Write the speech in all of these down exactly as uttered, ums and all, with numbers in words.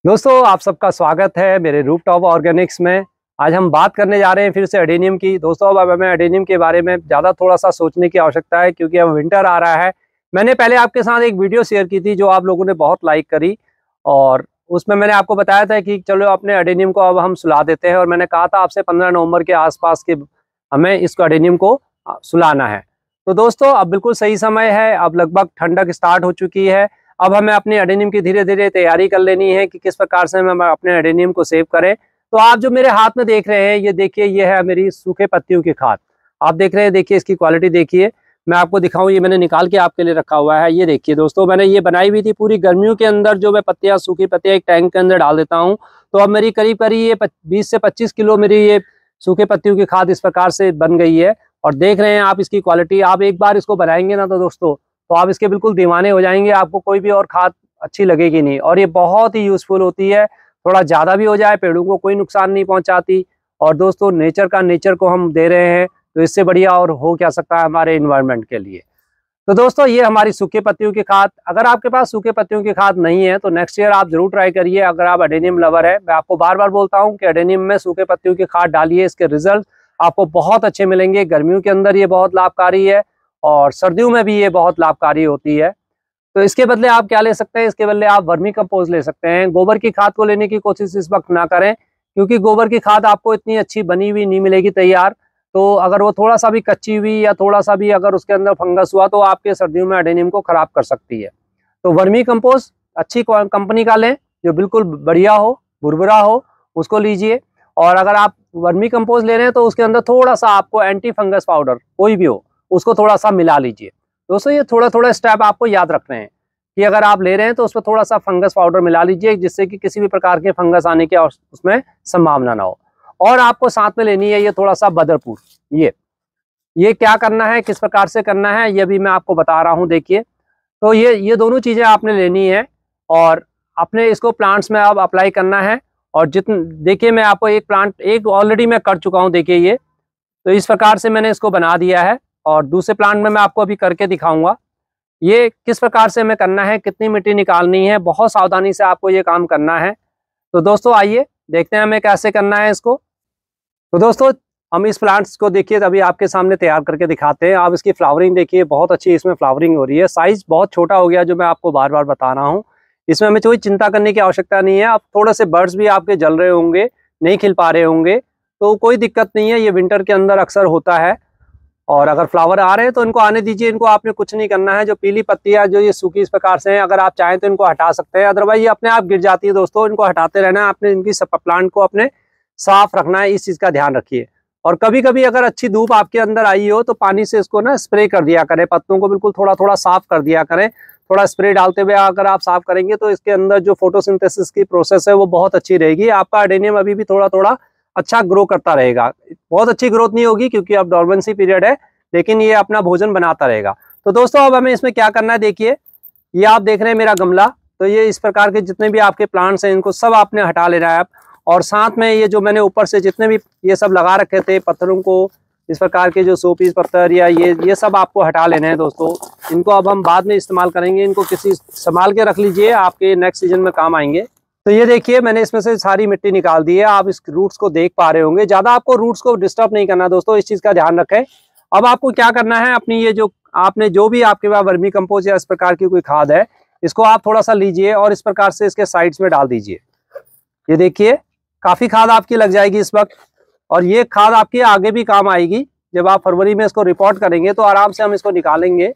दोस्तों आप सबका स्वागत है मेरे रूफटॉप ऑर्गेनिक्स में। आज हम बात करने जा रहे हैं फिर से एडेनियम की। दोस्तों अब हमें एडेनियम के बारे में ज़्यादा थोड़ा सा सोचने की आवश्यकता है क्योंकि अब विंटर आ रहा है। मैंने पहले आपके साथ एक वीडियो शेयर की थी जो आप लोगों ने बहुत लाइक करी और उसमें मैंने आपको बताया था कि चलो अपने एडेनियम को अब हम सुला देते हैं और मैंने कहा था आपसे पंद्रह नवंबर के आसपास के हमें इसको एडेनियम को सुलाना है। तो दोस्तों अब बिल्कुल सही समय है, अब लगभग ठंडक स्टार्ट हो चुकी है। अब हमें अपने एडेनियम की धीरे धीरे तैयारी कर लेनी है कि किस प्रकार से हम अपने एडेनियम को सेव करें। तो आप जो मेरे हाथ में देख रहे हैं ये देखिए, ये है मेरी सूखे पत्तियों की खाद। आप देख रहे हैं, देखिए इसकी क्वालिटी देखिए, मैं आपको दिखाऊं। ये मैंने निकाल के आपके लिए रखा हुआ है। ये देखिए दोस्तों, मैंने ये बनाई हुई थी पूरी गर्मियों के अंदर। जो मैं पत्तियां सूखी पत्तियां एक टैंक के अंदर डाल देता हूँ तो अब मेरी करीब करीब ये बीस से पच्चीस किलो मेरी ये सूखे पत्तियों की खाद इस प्रकार से बन गई है। और देख रहे हैं आप इसकी क्वालिटी। आप एक बार इसको बनाएंगे ना तो दोस्तों तो आप इसके बिल्कुल दीवाने हो जाएंगे। आपको कोई भी और खाद अच्छी लगेगी नहीं और ये बहुत ही यूजफुल होती है। थोड़ा ज़्यादा भी हो जाए पेड़ों को कोई नुकसान नहीं पहुंचाती। और दोस्तों नेचर का नेचर को हम दे रहे हैं तो इससे बढ़िया और हो क्या सकता है हमारे इन्वायरमेंट के लिए। तो दोस्तों ये हमारी सूखे पत्तियों की खाद। अगर आपके पास सूखे पत्तियों की खाद नहीं है तो नेक्स्ट ईयर आप जरूर ट्राई करिए। अगर आप एडेनियम लवर है, मैं आपको बार बार बोलता हूँ कि एडेनियम में सूखे पत्तियों की खाद डालिए, इसके रिजल्ट आपको बहुत अच्छे मिलेंगे। गर्मियों के अंदर ये बहुत लाभकारी है और सर्दियों में भी ये बहुत लाभकारी होती है। तो इसके बदले आप क्या ले सकते हैं, इसके बदले आप वर्मी कंपोस्ट ले सकते हैं। गोबर की खाद को लेने की कोशिश इस वक्त ना करें क्योंकि गोबर की खाद आपको इतनी अच्छी बनी हुई नहीं मिलेगी तैयार। तो अगर वो थोड़ा सा भी कच्ची हुई या थोड़ा सा भी अगर उसके अंदर फंगस हुआ तो आपके सर्दियों में एडेनियम को खराब कर सकती है। तो वर्मी कंपोस्ट अच्छी कंपनी का लें जो बिल्कुल बढ़िया हो, भुरभुरा हो, उसको लीजिए। और अगर आप वर्मी कंपोस्ट ले रहे हैं तो उसके अंदर थोड़ा सा आपको एंटी फंगस पाउडर कोई भी हो उसको थोड़ा सा मिला लीजिए। दोस्तों ये थोड़ा थोड़ा स्टेप आपको याद रखने हैं कि अगर आप ले रहे हैं तो उसमें थोड़ा सा फंगस पाउडर मिला लीजिए जिससे कि किसी भी प्रकार के फंगस आने की उसमें संभावना ना हो। और आपको साथ में लेनी है ये थोड़ा सा बदरपूर। ये ये क्या करना है, किस प्रकार से करना है, ये भी मैं आपको बता रहा हूँ। देखिए तो ये ये दोनों चीज़ें आपने लेनी है और अपने इसको प्लांट्स में अब अप्लाई करना है। और जितने देखिए मैं आपको एक प्लांट एक ऑलरेडी मैं कर चुका हूँ। देखिए ये तो इस प्रकार से मैंने इसको बना दिया है और दूसरे प्लांट में मैं आपको अभी करके दिखाऊंगा ये किस प्रकार से हमें करना है, कितनी मिट्टी निकालनी है। बहुत सावधानी से आपको ये काम करना है। तो दोस्तों आइए देखते हैं हमें कैसे करना है इसको। तो दोस्तों हम इस प्लांट्स को देखिए अभी आपके सामने तैयार करके दिखाते हैं। आप इसकी फ्लावरिंग देखिए, बहुत अच्छी इसमें फ्लावरिंग हो रही है। साइज बहुत छोटा हो गया जो मैं आपको बार बार बता रहा हूँ। इसमें हमें कोई चिंता करने की आवश्यकता नहीं है। अब थोड़े से बर्ड्स भी आपके जल रहे होंगे, नहीं खिल पा रहे होंगे तो कोई दिक्कत नहीं है, ये विंटर के अंदर अक्सर होता है। और अगर फ्लावर आ रहे हैं तो इनको आने दीजिए, इनको आपने कुछ नहीं करना है। जो पीली पत्तियां जो ये सूखी इस प्रकार से हैं, अगर आप चाहें तो इनको हटा सकते हैं, अदरवाइज ये अपने आप गिर जाती है। दोस्तों इनको हटाते रहना है, आपने इनकी प्लांट को अपने साफ रखना है, इस चीज़ का ध्यान रखिए। और कभी कभी अगर अच्छी धूप आपके अंदर आई हो तो पानी से इसको ना स्प्रे कर दिया करें, पत्तों को बिल्कुल थोड़ा थोड़ा साफ कर दिया करें। थोड़ा स्प्रे डालते हुए अगर आप साफ करेंगे तो इसके अंदर जो फोटोसिंथेसिस की प्रोसेस है वो बहुत अच्छी रहेगी। आपका एडेनियम अभी भी थोड़ा थोड़ा अच्छा ग्रो करता रहेगा। बहुत अच्छी ग्रोथ नहीं होगी क्योंकि अब डॉर्मेंसी पीरियड है, लेकिन ये अपना भोजन बनाता रहेगा। तो दोस्तों अब हमें इसमें क्या करना है, देखिए ये आप देख रहे हैं मेरा गमला। तो ये इस प्रकार के जितने भी आपके प्लांट्स हैं इनको सब आपने हटा लेना है आप। और साथ में ये जो मैंने ऊपर से जितने भी ये सब लगा रखे थे पत्थरों को, इस प्रकार के जो शोपीस पत्थर या ये ये सब आपको हटा लेने हैं दोस्तों। इनको अब हम बाद में इस्तेमाल करेंगे, इनको किसी संभाल के रख लीजिए, आपके नेक्स्ट सीजन में काम आएंगे। तो ये देखिए मैंने इसमें से सारी मिट्टी निकाल दी है। आप इस रूट्स को देख पा रहे होंगे। ज़्यादा आपको रूट्स को डिस्टर्ब नहीं करना दोस्तों, इस चीज़ का ध्यान रखें। अब आपको क्या करना है, अपनी ये जो आपने जो भी आपके पास वर्मी कंपोस्ट या इस प्रकार की कोई खाद है इसको आप थोड़ा सा लीजिए और इस प्रकार से इसके साइड्स में डाल दीजिए। ये देखिए काफ़ी खाद आपकी लग जाएगी इस वक्त और ये खाद आपकी आगे भी काम आएगी। जब आप फरवरी में इसको रिपोर्ट करेंगे तो आराम से हम इसको निकालेंगे।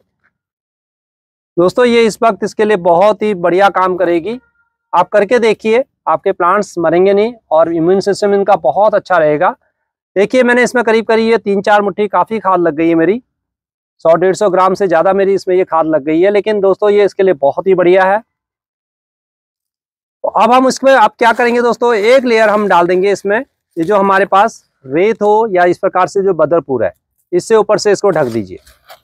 दोस्तों ये इस वक्त इसके लिए बहुत ही बढ़िया काम करेगी। आप करके देखिए, आपके प्लांट्स मरेंगे नहीं और इम्यून सिस्टम इनका बहुत अच्छा रहेगा। देखिए मैंने इसमें करीब करीब ये तीन चार मुट्ठी काफ़ी खाद लग गई है मेरी। सौ डेढ़ सौ ग्राम से ज़्यादा मेरी इसमें ये खाद लग गई है, लेकिन दोस्तों ये इसके लिए बहुत ही बढ़िया है। तो अब हम इसमें अब क्या करेंगे दोस्तों, एक लेयर हम डाल देंगे इसमें। ये जो हमारे पास रेत हो या इस प्रकार से जो बदरपूर है इससे ऊपर से इसको ढक दीजिए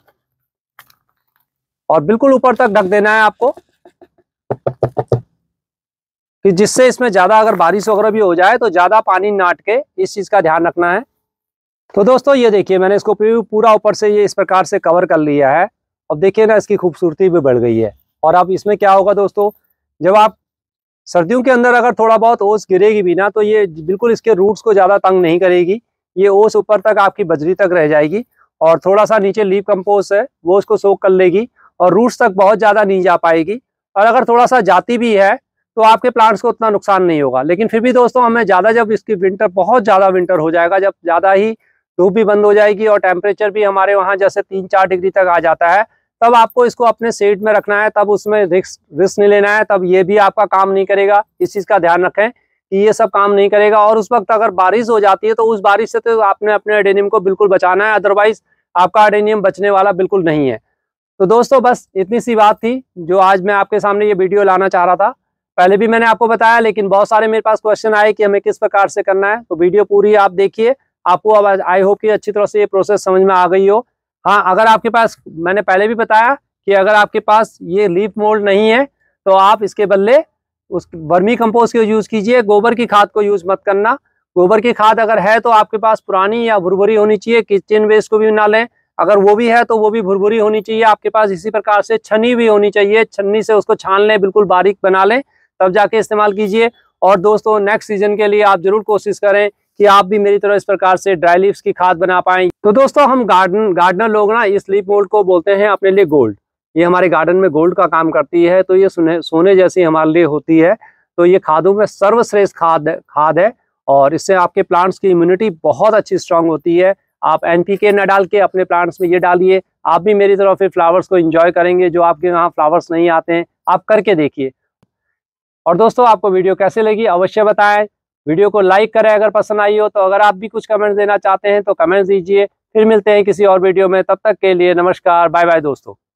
और बिल्कुल ऊपर तक ढक देना है आपको कि जिससे इसमें ज़्यादा अगर बारिश वगैरह भी हो जाए तो ज़्यादा पानी ना अटके, इस चीज़ का ध्यान रखना है। तो दोस्तों ये देखिए मैंने इसको पूरा ऊपर से ये इस प्रकार से कवर कर लिया है। अब देखिए ना इसकी खूबसूरती भी बढ़ गई है। और अब इसमें क्या होगा दोस्तों, जब आप सर्दियों के अंदर अगर थोड़ा बहुत ओस गिरेगी भी ना तो ये बिल्कुल इसके रूट्स को ज़्यादा तंग नहीं करेगी। ये ओस ऊपर तक आपकी बजरी तक रह जाएगी और थोड़ा सा नीचे लीफ कंपोस्ट है वो उसको सोख कर लेगी और रूट्स तक बहुत ज़्यादा नहीं जा पाएगी। और अगर थोड़ा सा जाती भी है तो आपके प्लांट्स को उतना नुकसान नहीं होगा। लेकिन फिर भी दोस्तों हमें ज़्यादा, जब इसकी विंटर बहुत ज़्यादा विंटर हो जाएगा, जब ज़्यादा ही धूप भी बंद हो जाएगी और टेम्परेचर भी हमारे वहाँ जैसे तीन चार डिग्री तक आ जाता है, तब आपको इसको अपने शेड में रखना है, तब उसमें रिस्क रिस्क नहीं लेना है, तब ये भी आपका काम नहीं करेगा। इस चीज़ का ध्यान रखें कि ये सब काम नहीं करेगा। और उस वक्त अगर बारिश हो जाती है तो उस बारिश से तो आपने अपने एडेनियम को बिल्कुल बचाना है, अदरवाइज आपका एडेनियम बचने वाला बिल्कुल नहीं है। तो दोस्तों बस इतनी सी बात थी जो आज मैं आपके सामने ये वीडियो लाना चाह रहा था। पहले भी मैंने आपको बताया, लेकिन बहुत सारे मेरे पास क्वेश्चन आए कि हमें किस प्रकार से करना है। तो वीडियो पूरी आप देखिए, आपको अब आई होप कि अच्छी तरह से ये प्रोसेस समझ में आ गई हो। हाँ, अगर आपके पास, मैंने पहले भी बताया कि अगर आपके पास ये लीफ मोल्ड नहीं है तो आप इसके बदले उस वर्मी कंपोस्ट को यूज़ कीजिए, गोबर की खाद को यूज़ मत करना। गोबर की खाद अगर है तो आपके पास पुरानी या भुरभुरी होनी चाहिए, किचन वेस्ट को भी ना लें। अगर वो भी है तो वो भी भुरभुरी होनी चाहिए आपके पास। इसी प्रकार से छन्नी भी होनी चाहिए, छन्नी से उसको छान लें, बिल्कुल बारीक बना लें, तब जाके इस्तेमाल कीजिए। और दोस्तों नेक्स्ट सीजन के लिए आप जरूर कोशिश करें कि आप भी मेरी तरह इस प्रकार से ड्राई लीव्स की खाद बना पाएं। तो दोस्तों हम गार्डन गार्डनर लोग ना इस लीफ मोल्ड को बोलते हैं अपने लिए गोल्ड। ये हमारे गार्डन में गोल्ड का काम करती है, तो ये सोने सोने जैसी हमारे लिए होती है। तो ये खादों में सर्वश्रेष्ठ खाद खाद है और इससे आपके प्लांट्स की इम्यूनिटी बहुत अच्छी स्ट्रांग होती है। आप एनपीके न डाल के अपने प्लांट्स में ये डालिए, आप भी मेरी तरह फिर फ्लावर्स को एंजॉय करेंगे। जो आपके यहाँ फ्लावर्स नहीं आते हैं आप करके देखिए। और दोस्तों आपको वीडियो कैसे लगी अवश्य बताएं, वीडियो को लाइक करें अगर पसंद आई हो तो। अगर आप भी कुछ कमेंट्स देना चाहते हैं तो कमेंट्स दीजिए। फिर मिलते हैं किसी और वीडियो में, तब तक के लिए नमस्कार, बाय बाय दोस्तों।